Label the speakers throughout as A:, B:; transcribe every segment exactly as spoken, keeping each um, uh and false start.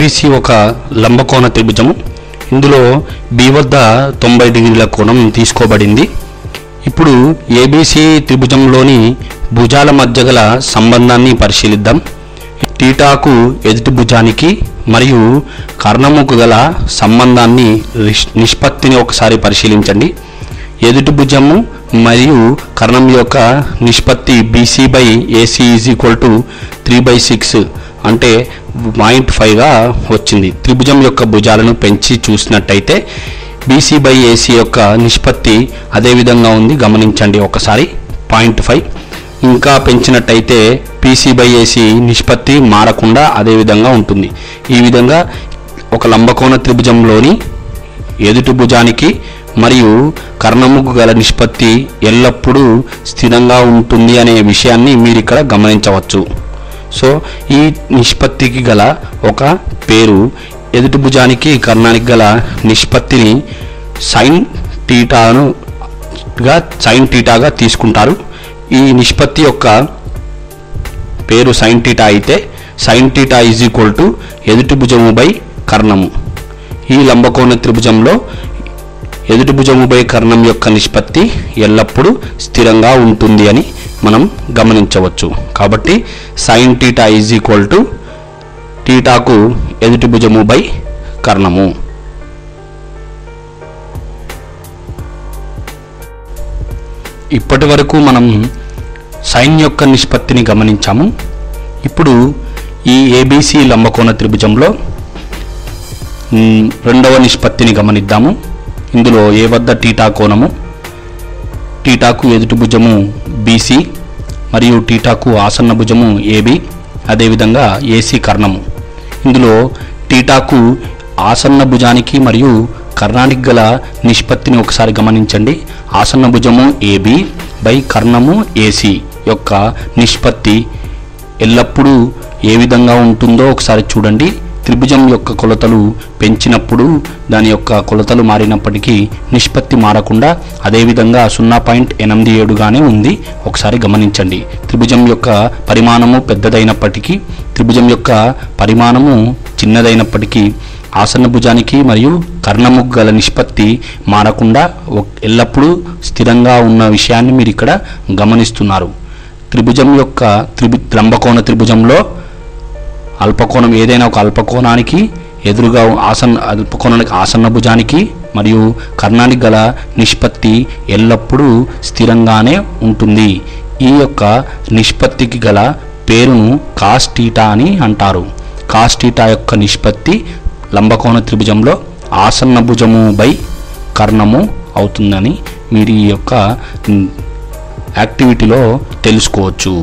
A: ABC ఒక లంబకోణ త్రిభుజము. ఇందులో B వద్ద తొంభై డిగ్రీల కోణం తీసుకోబడింది. ఇప్పుడు ఏబిసి త్రిభుజంలోని భుజాల మధ్య గల సంబంధాన్ని పరిశీలిద్దాం. టీటాకు ఎదుటి భుజానికి మరియు కర్ణముకు గల సంబంధాన్ని నిష్పత్తిని ఒకసారి పరిశీలించండి. ఎదుటి భుజము మరియు కర్ణం యొక్క నిష్పత్తి BC by AC is equal to three by six అంటే పాయింట్ ఫైవ్గా వచ్చింది. త్రిభుజం యొక్క భుజాలను పెంచి చూసినట్టయితే బీసీ బై ఏసీ యొక్క నిష్పత్తి అదే విధంగా ఉంది, గమనించండి ఒకసారి పాయింట్ ఫైవ్. ఇంకా పెంచినట్టయితే పీసీ బై ఏసీ నిష్పత్తి మారకుండా అదే విధంగా ఉంటుంది. ఈ విధంగా ఒక లంబకోణ త్రిభుజంలోని ఎదుటి భుజానికి మరియు కర్ణముకు గల నిష్పత్తి ఎల్లప్పుడూ స్థిరంగా ఉంటుంది అనే విషయాన్ని మీరు ఇక్కడ గమనించవచ్చు. సో ఈ నిష్పత్తికి గల ఒక పేరు, ఎదుటి భుజానికి కర్ణానికి గల నిష్పత్తిని సైన్ టీటానుగా సైన్ టీటాగా తీసుకుంటారు. ఈ నిష్పత్తి యొక్క పేరు సైన్ టీటా అయితే sine theta is equal to ఎదుటి భుజము బై కర్ణము. ఈ లంబకోణ త్రిభుజంలో ఎదుటి భుజము బై కర్ణం యొక్క నిష్పత్తి ఎల్లప్పుడూ స్థిరంగా ఉంటుంది అని మనం గమనించవచ్చు. కాబట్టి sine theta is equal to టీటాకు ఎదుటి భుజము బై కర్ణము. ఇప్పటి వరకు మనం సైన్ యొక్క నిష్పత్తిని గమనించాము. ఇప్పుడు ఈ ఏబిసి లంబకోణ త్రిభుజంలో రెండవ నిష్పత్తిని గమనిద్దాము. ఇందులో ఏ వద్ద టీటా కోణము, టీటాకు ఎదుటి భుజము బీసీ మరియు టీటాకు ఆసన్న భుజము ఏబి, అదేవిధంగా ఏసీ కర్ణము. ఇందులో టీటాకు ఆసన్న భుజానికి మరియు కర్ణానికి గల నిష్పత్తిని ఒకసారి గమనించండి. ఆసన్న భుజము ఏబి బై కర్ణము ఏసీ యొక్క నిష్పత్తి ఎల్లప్పుడూ ఏ విధంగా ఉంటుందో ఒకసారి చూడండి. త్రిభుజం యొక్క కొలతలు పెంచినప్పుడు దాని యొక్క కొలతలు మారినప్పటికీ నిష్పత్తి మారకుండా అదేవిధంగా సున్నా పాయింట్ ఎనిమిది ఏడుగానే ఉంది. ఒకసారి గమనించండి. త్రిభుజం యొక్క పరిమాణము పెద్దదైనప్పటికీ త్రిభుజం యొక్క పరిమాణము చిన్నదైనప్పటికీ ఆసన్న భుజానికి మరియు కర్ణముకు గల నిష్పత్తి మారకుండా ఎల్లప్పుడూ స్థిరంగా ఉన్న విషయాన్ని మీరు ఇక్కడ గమనిస్తున్నారు. త్రిభుజం యొక్క త్రిభు లంబకోణ త్రిభుజంలో అల్పకోణం ఏదైనా ఒక అల్పకోణానికి ఎదురుగా ఆసన్న అల్పకోణానికి ఆసన్న భుజానికి మరియు కర్ణానికి గల నిష్పత్తి ఎల్లప్పుడూ స్థిరంగానే ఉంటుంది. ఈ యొక్క నిష్పత్తికి గల పేరును కాస్ టీటా అని అంటారు. కాస్ టీటా యొక్క నిష్పత్తి లంబకోణ త్రిభుజంలో ఆసన్న భుజము బై కర్ణము అవుతుందని మీరు ఈ యొక్క యాక్టివిటీలో తెలుసుకోవచ్చు.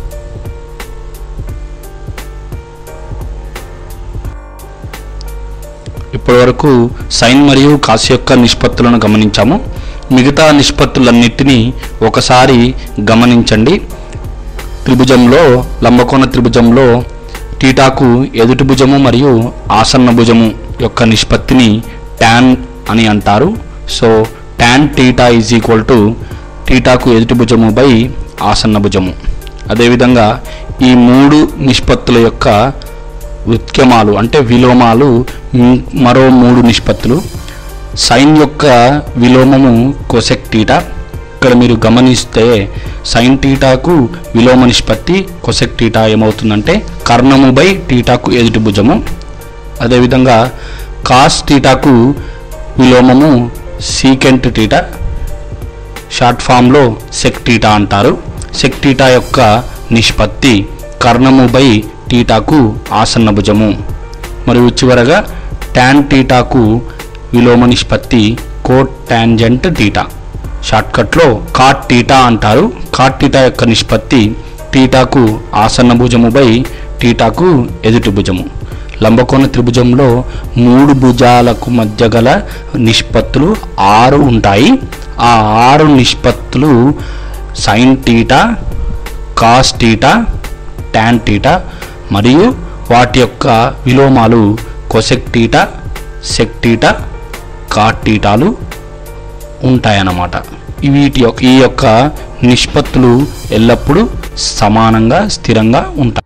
A: ఇప్పటివరకు సైన్ మరియు కాస్ యొక్క నిష్పత్తులను గమనించాము. మిగతా నిష్పత్తులన్నిటినీ ఒకసారి గమనించండి. త్రిభుజంలో లంబకోణ త్రిభుజంలో టీటాకు ఎదుటి భుజము మరియు ఆసన్న భుజము యొక్క నిష్పత్తిని టాన్ అని అంటారు. So tan theta is equal to టీటాకు ఎదుటి భుజము బై ఆసన్న భుజము. అదేవిధంగా ఈ మూడు నిష్పత్తుల యొక్క వ్యుత్క్యమాలు అంటే విలోమాలు మరో మూడు నిష్పత్తులు. సైన్ యొక్క విలోమము కొసెక్ టీటా. ఇక్కడ మీరు గమనిస్తే సైన్ టీటాకు విలోమ నిష్పత్తి కొసెక్ టీటా ఏమవుతుందంటే కర్ణము బై టీటాకు ఎదుటి భుజము. అదేవిధంగా కాస్ టీటాకు విలోమము సీకెంట్ టీటా, షార్ట్ ఫామ్లో సెక్ టీటా అంటారు. సెక్ టీటా యొక్క నిష్పత్తి కర్ణము బై టీటాకు ఆసన్న భుజము. మరియు చివరగా టాన్ టీటాకు విలోమ నిష్పత్తి కోట్ టాంజెంట్ టీటా, షార్ట్కట్లో కాట్ టీటా అంటారు. కాట్ టీటా యొక్క నిష్పత్తి టీటాకు ఆసన్న భుజము బై టీటాకు ఎదుటి భుజము. లంబకోణ త్రిభుజంలో మూడు భుజాలకు మధ్య గల నిష్పత్తులు ఆరు ఉంటాయి. ఆ ఆరు నిష్పత్తులు sine theta, cos theta, tan theta మరియు వాటి యొక్క విలోమాలు cosec theta, sec theta, cot టీటాలు ఉంటాయన్నమాట. వీటి యొక్క ఈ యొక్క నిష్పత్తులు ఎల్లప్పుడూ సమానంగా స్థిరంగా ఉంటాయి.